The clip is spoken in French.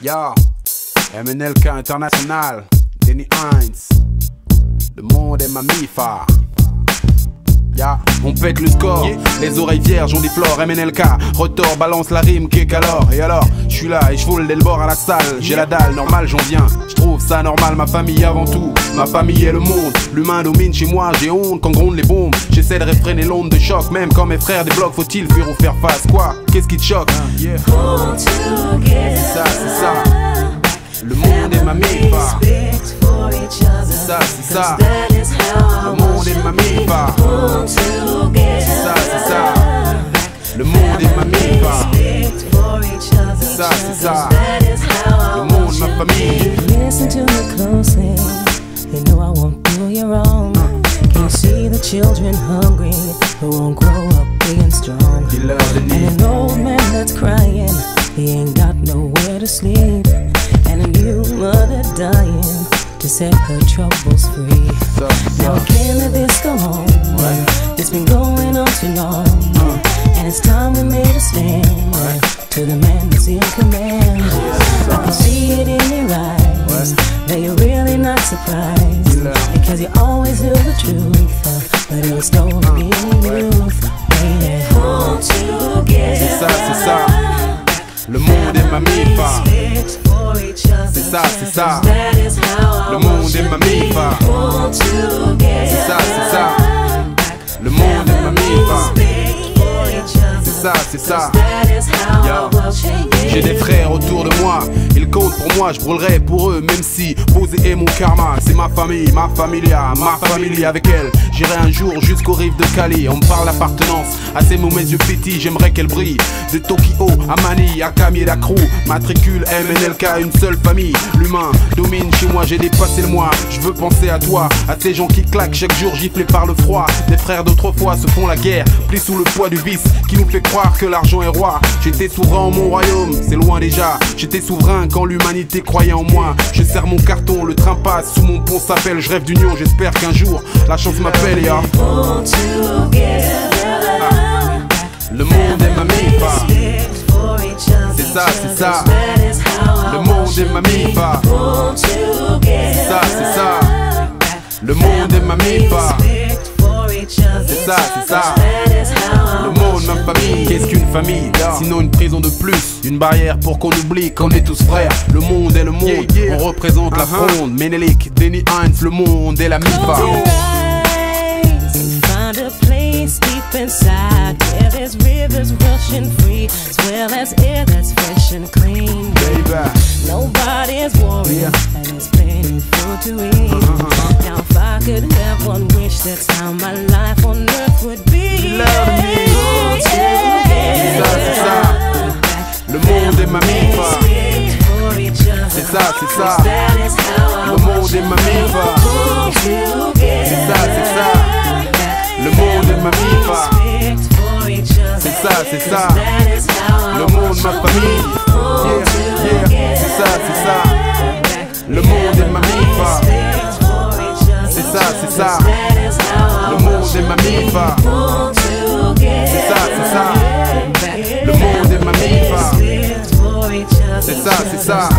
Yo, MNLK International, Denny Heinz, le monde est ma mifa. Ya, on pète le score, les oreilles vierges, on déflore, MNLK, retors, balance la rime, kick alors. Et alors, je suis là et je foule dès le bord à la salle. J'ai la dalle, normal j'en viens, je trouve ça normal, ma famille avant tout. Ma famille est le monde, l'humain domine chez moi, j'ai honte quand grondent les bombes. J'essaie de réfréner l'onde de choc, même quand mes frères débloquent, faut-il fuir ou faire face? Quoi? Qu'est-ce qui te choque? Yeah. C'est ça, c'est ça. Le monde est ma mifa. C'est ça, c'est ça. Le monde est ma mifa. C'est ça, c'est ça. Le monde est ma mifa. C'est ça, c'est ça. Le monde, ma famille. Listen to me closely. You know I won't do you wrong. Can you see the children hungry who won't grow up big and strong? And an old man that's crying, he ain't got nowhere to sleep. And a new mother dying to set her troubles free. Now can't let this go on. It's been going on too long. And it's time we made a stand to the man who's in command. I can see it in your eyes that you're really not surprised, because you always knew the truth, but it was stolen in youth. Hold together. C'est ça, c'est ça. Le monde est ma mifa. C'est ça, c'est ça. Le monde est ma mifa. C'est ça, c'est ça. Le monde est ma mifa. C'est ça, c'est ça. Yo. J'ai des frères autour de moi, ils comptent pour moi, je brûlerai pour eux, même si posé est mon karma. C'est ma famille, ma familia, ma famille avec elle. J'irai un jour jusqu'aux rives de Cali. On me parle d'appartenance, à ces mots mes yeux pétillent, j'aimerais qu'elle brille. De Tokyo à Mani, à Kami et Dakru, matricule MNLK, une seule famille. L'humain domine chez moi, j'ai dépassé le moi. Je veux penser à toi, à ces gens qui claquent chaque jour giflés par le froid. Des frères d'autrefois se font la guerre, pris sous le poids du vice qui nous fait croire que l'argent est roi. J'étais souverain en mon royaume, c'est loin déjà. J'étais souverain quand l'humanité croyait en moi. Je serre mon carton, le train passe, sous mon pont s'appelle. Je rêve d'union, j'espère qu'un jour la chance m'appelle. Ya. Le monde est ma mifa. C'est ça, c'est ça. Le monde est ma mifa. C'est ça, c'est ça. Le monde est ma mifa. C'est ça, c'est ça. Le monde, ma famille. Qu'est-ce qu'une famille? Sinon une prison de plus, une barrière pour qu'on oublie qu'on est tous frères. Le monde est le monde, on représente la fronde. Menelik, Denny Heinz, le monde est la mifa. Find a place deep inside where there's rivers rushing free, as well as air that's fresh and clean. Nobody's worried, and there's plenty food to eat. Now if I could have one wish, that's how my life on earth would be. C'est ça. Le monde est ma mifa. C'est ça, c'est ça. Le monde est ma mifa. C'est ça, c'est ça. Le monde est ma mifa. C'est ça, c'est ça. Le monde, ma famille. Yeah, yeah. C'est ça, c'est ça. Le monde est ma mifa. C'est ça, c'est ça. Le monde est ma mifa. C'est ça, c'est ça. Le monde est ma mifa. C'est ça, c'est ça.